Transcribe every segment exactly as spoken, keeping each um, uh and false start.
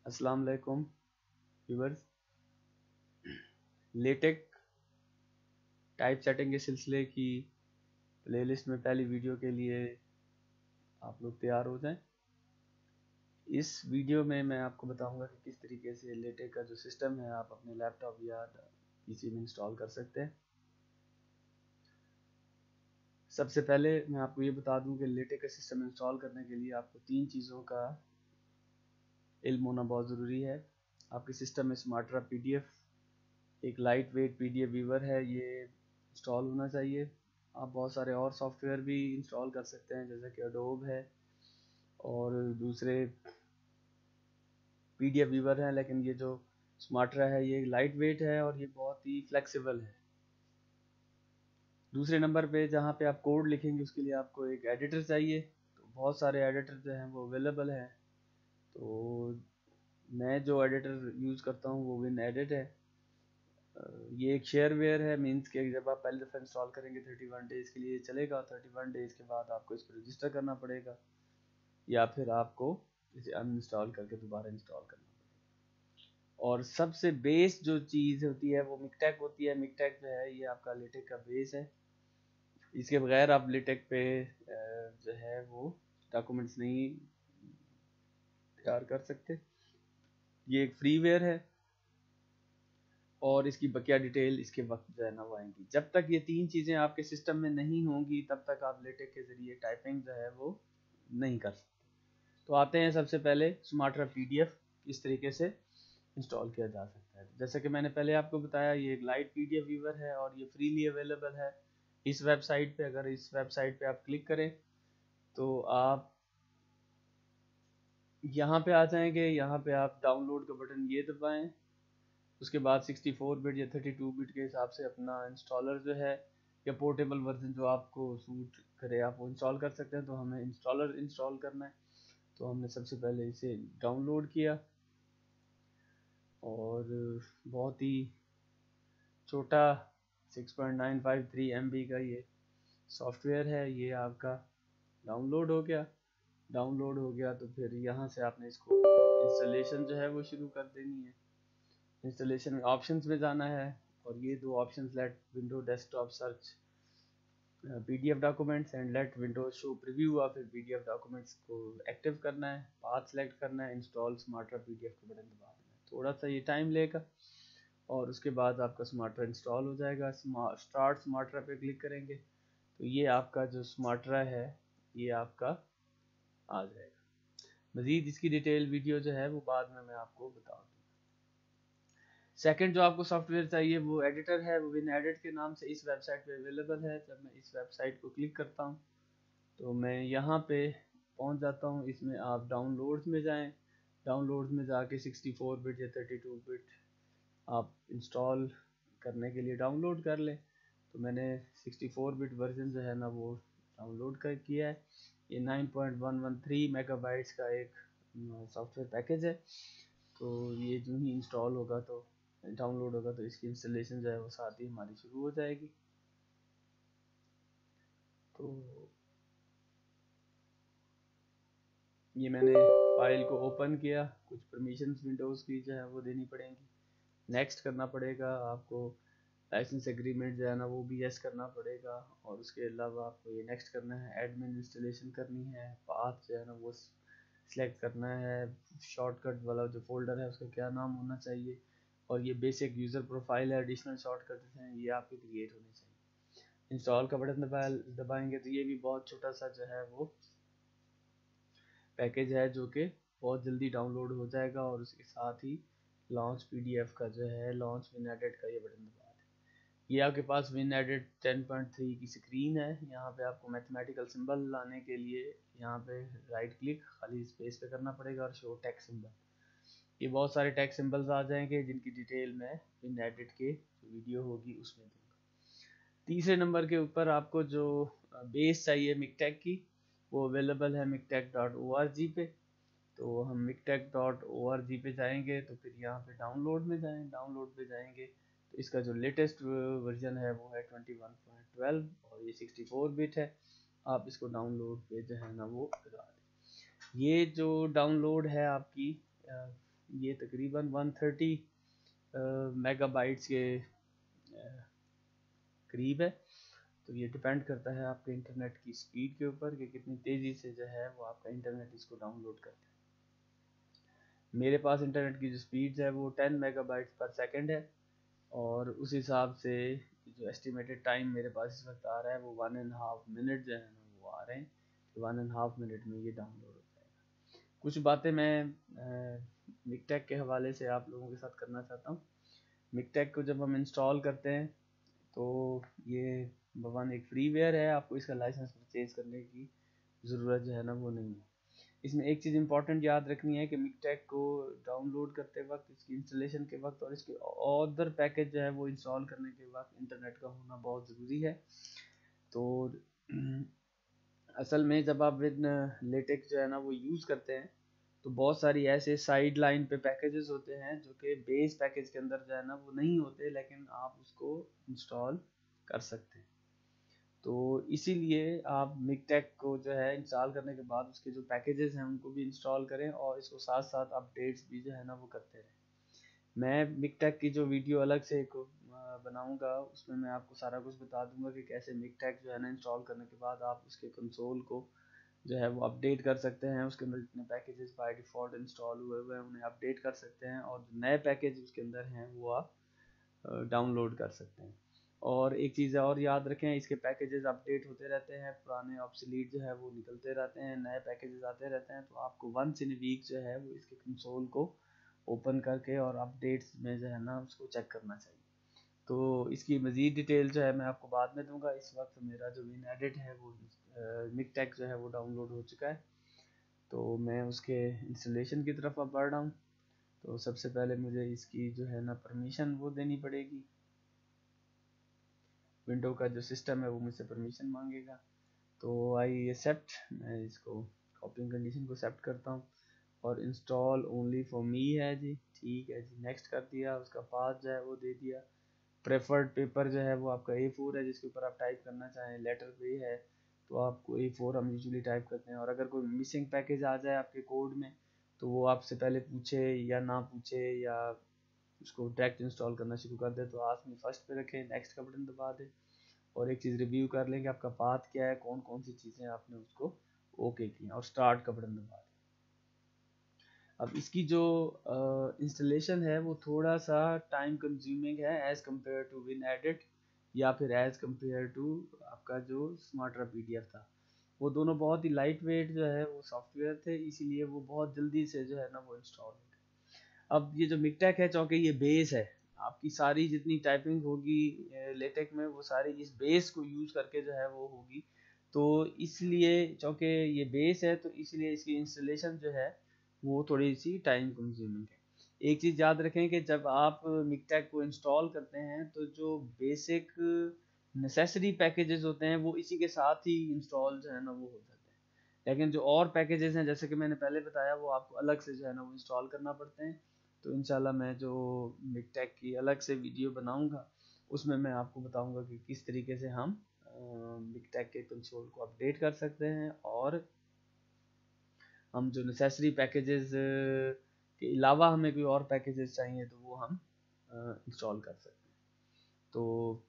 अस्सलाम वालेकुम viewers. LaTeX type setting के सिलसिले की प्लेलिस्ट में पहली वीडियो के लिए आप लोग तैयार हो जाएं। इस वीडियो में मैं आपको बताऊंगा कि किस तरीके से लेटेक का जो सिस्टम है आप अपने लैपटॉप या पीसी में इंस्टॉल कर सकते हैं। सबसे पहले मैं आपको ये बता दूं कि लेटेक का सिस्टम इंस्टॉल करने के लिए आपको तीन चीज़ों का इल्म होना बहुत ज़रूरी है। आपके सिस्टम में स्मार्टरा पीडीएफ, एक लाइट वेट पीडीएफ व्यूअर है, ये इंस्टॉल होना चाहिए। आप बहुत सारे और सॉफ्टवेयर भी इंस्टॉल कर सकते हैं जैसे कि एडोब है और दूसरे पीडीएफ व्यूअर हैं, लेकिन ये जो स्मार्टरा है ये लाइट वेट है और ये बहुत ही फ्लेक्सिबल है। दूसरे नंबर पे जहाँ पे आप कोड लिखेंगे उसके लिए आपको एक एडिटर चाहिए। तो बहुत सारे एडिटर जो हैं वो अवेलेबल हैं। तो मैं जो एडिटर यूज़ करता हूँ वो विन एडिट है। ये एक शेयरवेयर है, मींस के जब आप पहली दफ़ा इंस्टॉल करेंगे थर्टी वन डेज़ के लिए चलेगा। थर्टी वन डेज़ के बाद आपको इसको रजिस्टर करना पड़ेगा या फिर आपको इसे अनइंस्टॉल करके दोबारा इंस्टॉल करना पड़ेगा। और सबसे बेस जो चीज़ होती है वो मिकटेक होती है। मिकटेक जो है ये आपका लेटेक का बेस है। इसके बगैर आप लेटेक पे जो है वो डॉक्यूमेंट्स नहीं तैयार कर सकते। ये एक फ्रीवेयर है और इसकी बकिया डिटेल इसके वक्त जो है ना वो आएंगी। जब तक ये तीन चीज़ें आपके सिस्टम में नहीं होंगी तब तक आप लेटेक के ज़रिए टाइपिंग जो है वो नहीं कर सकते। तो आते हैं सबसे पहले स्मार्टरा पीडीएफ किस तरीके से इंस्टॉल किया जा सकता है। जैसे कि मैंने पहले आपको बताया ये एक लाइट पीडीएफ व्यूअर है और ये फ्रीली अवेलेबल है इस वेबसाइट पे। अगर इस वेबसाइट पे आप क्लिक करें तो आप यहाँ पे आ जाएंगे। यहाँ पे आप डाउनलोड का बटन ये दबाएं। उसके बाद सिक्सटी फोर बिट या थर्टी टू बिट के हिसाब से अपना इंस्टॉलर जो है या पोर्टेबल वर्जन जो आपको सूट करे आप वो इंस्टॉल कर सकते हैं। तो हमें इंस्टॉलर इंस्टॉल करना है तो हमने सबसे पहले इसे डाउनलोड किया और बहुत ही छोटा six point nine five three MB बी का ये सॉफ्टवेयर है। ये आपका डाउनलोड हो गया। डाउनलोड हो गया तो फिर यहाँ से आपने इसको इंस्टॉलेशन जो है वो शुरू कर देनी है। इंस्टॉलेशन में ऑप्शंस में जाना है और ये दो options let window desktop search PDF documents and let window show preview of PDF documents को एक्टिव करना है। पाथ सेलेक्ट करना है, इंस्टॉल स्मार्टरा पीडीएफ का बटन दबा देना है। थोड़ा सा ये टाइम लेगा और उसके बाद आपका स्मार्टरा इंस्टॉल हो जाएगा। स्टार्ट स्मार्टरा पे क्लिक करेंगे तो ये आपका जो स्मार्टरा है ये आपका आ जाएगा। मज़ीद इसकी डिटेल वीडियो जो है वो बाद में मैं आपको बता दूँ। सेकंड जो आपको सॉफ्टवेयर चाहिए वो एडिटर है, वो विन एडिट के नाम से इस वेबसाइट पे अवेलेबल है। जब मैं इस वेबसाइट को क्लिक करता हूँ तो मैं यहाँ पे पहुँच जाता हूँ। इसमें आप डाउनलोड्स में जाएं। डाउनलोड्स में जाके सिक्सटी फोर बिट या थर्टी टू बिट आप इंस्टॉल करने के लिए डाउनलोड कर लें। तो मैंने सिक्सटी फोर बिट वर्जन जो है ना वो डाउनलोड कर किया है। ये nine point one one three megabytes का एक सॉफ्टवेयर पैकेज है। तो ये जो ही इंस्टॉल होगा तो डाउनलोड होगा तो इसकी इंस्टॉलेशन जो है वो साथ ही हमारी शुरू हो जाएगी। तो ये मैंने फाइल को ओपन किया। कुछ परमिशंस विंडोज़ की जो है वो देनी पड़ेंगी। नेक्स्ट करना पड़ेगा आपको। लाइसेंस एग्रीमेंट जो है ना वो भी यस करना पड़ेगा और उसके अलावा आपको ये नेक्स्ट करना है। एडमिन इंस्टॉलेशन करनी है। पाथ जो है ना वो सिलेक्ट करना है। शॉर्टकट वाला जो फोल्डर है उसका क्या नाम होना चाहिए और ये बेसिक यूज़र प्रोफाइल है। एडिशनल शॉर्टकट हैं ये आपके क्रिएट होने चाहिए। इंस्टॉल का बटन दबा दबाएंगे तो ये भी बहुत छोटा सा जो है वो पैकेज है जो कि बहुत जल्दी डाउनलोड हो जाएगा। और उसके साथ ही लॉन्च पीडीएफ का जो है लॉन्च विन एडिट का ये बटन दबा दें। ये आपके पास win edit ten point three की स्क्रीन है। यहाँ पे आपको मैथमेटिकल सिंबल लाने के लिए यहाँ पे राइट क्लिक खाली स्पेस पे करना पड़ेगा और शो टेक्स्ट सिंबल। ये बहुत सारे टेक्स्ट सिंबल्स आ जाएंगे जिनकी डिटेल में विन एडिट के वीडियो होगी उसमें दूंगा। तीसरे नंबर के ऊपर आपको जो बेस चाहिए मिकटेक की वो अवेलेबल है मिकटेक डॉट ओ आर जी पे। तो हम मिकटेक डॉट ओ आर जी पे जाएंगे तो फिर यहाँ पे डाउनलोड में जाएं। डाउनलोड पे जाएंगे तो इसका जो लेटेस्ट वर्जन है वो है ट्वेंटी वन पॉइंट ट्वेल्व और ये सिक्सटी फोर बिट है। आप इसको डाउनलोड पे जो है ना वो करा दें। ये जो डाउनलोड है आपकी ये तकरीबन वन थर्टी मेगाबाइट्स के करीब है। तो ये डिपेंड करता है आपके इंटरनेट की स्पीड के ऊपर कि कितनी तेज़ी से जो है वो आपका इंटरनेट इसको डाउनलोड करता है। मेरे पास इंटरनेट की जो स्पीड है वो टेन मेगाबाइट्स पर सेकंड है, और उस हिसाब से जो एस्टिमेटेड टाइम मेरे पास इस वक्त आ रहा है वो वन एंड हाफ मिनट जो है ना वो आ रहे हैं। वन एंड हाफ मिनट में ये डाउनलोड हो जाएगा। कुछ बातें मैं मिकटेक के हवाले से आप लोगों के साथ करना चाहता हूँ। मिकटेक को जब हम इंस्टॉल करते हैं तो ये वन एक फ्रीवेयर है, आपको इसका लाइसेंस परचेज करने की ज़रूरत जो है ना वो नहीं है। इसमें एक चीज़ इंपॉर्टेंट याद रखनी है कि मिकटेक को डाउनलोड करते वक्त, इसकी इंस्टॉलेशन के वक्त और इसके अदर पैकेज जो है वो इंस्टॉल करने के वक्त इंटरनेट का होना बहुत ज़रूरी है। तो असल में जब आप विद लेटेक्स जो है ना वो यूज़ करते हैं तो बहुत सारी ऐसे साइड लाइन पे पैकेजेस होते हैं जो कि बेस पैकेज के अंदर जो है ना वो नहीं होते, लेकिन आप उसको इंस्टॉल कर सकते हैं। तो इसीलिए आप मिकटेक को जो है इंस्टॉल करने के बाद उसके जो पैकेजेस हैं उनको भी इंस्टॉल करें और इसको साथ साथ अपडेट्स भी जो है ना वो करते रहें। मैं मिकटेक की जो वीडियो अलग से एक बनाऊंगा उसमें मैं आपको सारा कुछ बता दूंगा कि कैसे मिकटेक जो है ना इंस्टॉल करने के बाद आप उसके कंसोल को जो है वो अपडेट कर सकते हैं। उसके अंदर जितने पैकेजेस बाय डिफ़ॉल्ट इंस्टॉल हुए हुए हैं उन्हें अपडेट कर सकते हैं, और जो नए पैकेज उसके अंदर हैं वो आप डाउनलोड कर सकते हैं। और एक चीज़ और याद रखें, इसके पैकेजेस अपडेट होते रहते हैं, पुराने ऑब्सोलीट जो है वो निकलते रहते हैं, नए पैकेजेस आते रहते हैं। तो आपको वंस इन वीक जो है वो इसके कंसोल को ओपन करके और अपडेट्स में जो है ना उसको चेक करना चाहिए। तो इसकी मज़ीद डिटेल जो है मैं आपको बाद में दूंगा। इस वक्त मेरा जो विन एडिट है वो मिकटेक जो है वो डाउनलोड हो चुका है, तो मैं उसके इंस्टॉलेशन की तरफ अब बढ़ रहा हूँ। तो सबसे पहले मुझे इसकी जो है ना परमिशन वो देनी पड़ेगी। विंडो का जो सिस्टम है वो मुझसे परमिशन मांगेगा, तो आई एक्सेप्ट, मैं इसको कॉपिंग कंडीशन को एक्सेप्ट करता हूँ और इंस्टॉल ओनली फॉर मी है जी, ठीक है जी, नेक्स्ट कर दिया। उसका पाथ जो है वो दे दिया। प्रेफर्ड पेपर जो है वो आपका ए फोर है जिसके ऊपर आप टाइप करना चाहें। लेटर पे है तो आपको ए फोर हम यूजुअली टाइप करते हैं, और अगर कोई मिसिंग पैकेज आ जाए आपके कोड में तो वो आपसे पहले पूछे या ना पूछे या उसको डायरेक्ट इंस्टॉल करना शुरू कर दे तो आप में फर्स्ट पे रखें, नेक्स्ट का बटन दबा दें, और एक चीज़ रिव्यू कर लें कि आपका पाथ क्या है, कौन कौन सी चीज़ें आपने उसको ओके की, और स्टार्ट का बटन दबा दें। अब इसकी जो इंस्टॉलेशन है वो थोड़ा सा टाइम कंज्यूमिंग है as compare to win edit या फिर एज़ कम्पेयर टू आपका जो स्मार्टरा पीडीएफ था। वो दोनों बहुत ही लाइट वेट जो है वो सॉफ्टवेयर थे, इसीलिए वो बहुत जल्दी से जो है ना वो इंस्टॉल हो गए। अब ये जो मिकटेक है, चूँकि ये बेस है, आपकी सारी जितनी टाइपिंग होगी लेटेक में वो सारी इस बेस को यूज़ करके जो है वो होगी। तो इसलिए चूँकि ये बेस है तो इसलिए इसकी इंस्टॉलेशन जो है वो थोड़ी सी टाइम कंज्यूमिंग है। एक चीज़ याद रखें कि जब आप मिकटेक को इंस्टॉल करते हैं तो जो बेसिक नेसेसरी पैकेजेस होते हैं वो इसी के साथ ही इंस्टॉल जो है ना वो हो जाते हैं, लेकिन जो और पैकेजेस हैं जैसे कि मैंने पहले बताया वो आपको अलग से जो है ना वो इंस्टॉल करना पड़ते हैं। तो इंशाल्लाह मैं जो मिकटेक की अलग से वीडियो बनाऊंगा उसमें मैं आपको बताऊंगा कि किस तरीके से हम मिकटेक के कंसोल को अपडेट कर सकते हैं, और हम जो नेसेसरी पैकेजेस के अलावा हमें कोई और पैकेजेस चाहिए तो वो हम इंस्टॉल कर सकते हैं। तो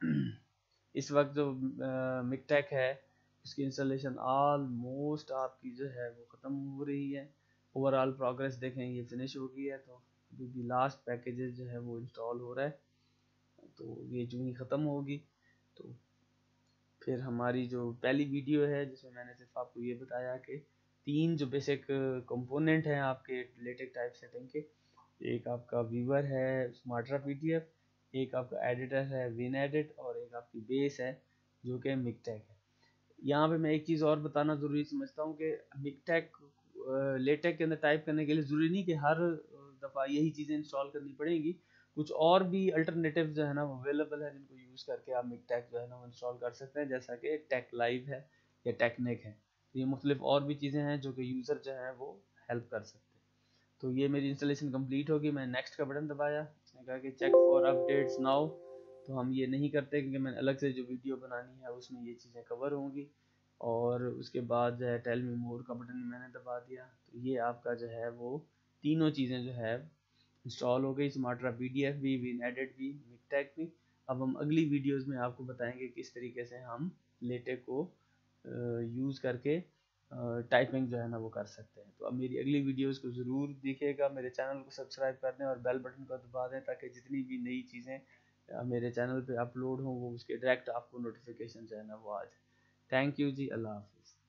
इस वक्त जो मिकटेक है उसकी इंस्टॉलेशन ऑलमोस्ट आपकी जो है वो ख़त्म हो रही है। ओवरऑल प्रोग्रेस देखें ये फिनिश हो गई है, तो अभी भी लास्ट पैकेजेस जो है वो इंस्टॉल हो रहा है। तो ये जो ही ख़त्म होगी तो फिर हमारी जो पहली वीडियो है जिसमें मैंने सिर्फ आपको ये बताया कि तीन जो बेसिक कंपोनेंट हैं आपके लेटेक टाइप सेटिंग के, एक आपका व्यूअर है स्मार्टरा पीडीएफ, एक आपका एडिटर है विन एडिट, और एक आपकी बेस है जो कि मिकटेक है। यहाँ पे मैं एक चीज़ और बताना ज़रूरी समझता हूँ कि मिकटेक लेटेक के अंदर टाइप करने के लिए ज़रूरी नहीं कि हर दफ़ा यही चीज़ें इंस्टॉल करनी पड़ेंगी। कुछ और भी अल्टरनेटिव जो है ना वो अवेलेबल है जिनको यूज़ करके आप मिकटेक जो है ना वो इंस्टॉल कर सकते हैं, जैसा कि टेक लाइव है या टेक्निक है। तो ये मुख्तलिफ और भी चीज़ें हैं जो कि यूज़र जो है वो हेल्प कर सकते हैं। तो ये मेरी इंस्टॉलेशन कंप्लीट होगी, मैंने नेक्स्ट का बटन दबाया, इसने कहा कि चेक फॉर अपडेट्स नाउ। तो हम ये नहीं करते क्योंकि मैंने अलग से जो वीडियो बनानी है उसमें ये चीज़ें कवर होंगी। और उसके बाद जो है टेल मी मोर का बटन मैंने दबा दिया, तो ये आपका जो है वो तीनों चीज़ें जो है इंस्टॉल हो गई, स्मार्टरा पी डी एफ भी, विनएडिट भी, मिकटेक भी। अब हम अगली वीडियोस में आपको बताएंगे किस तरीके से हम लेटेक को यूज़ करके टाइपिंग जो है ना वो कर सकते हैं। तो अब मेरी अगली वीडियोस को ज़रूर देखिएगा, मेरे चैनल को सब्सक्राइब कर दें और बेल बटन को दबा दें ताकि जितनी भी नई चीज़ें मेरे चैनल पे अपलोड हों वो उसके डायरेक्ट आपको नोटिफिकेशन जो है ना वो आ जाए। थैंक यू जी, अल्लाह हाफिज़।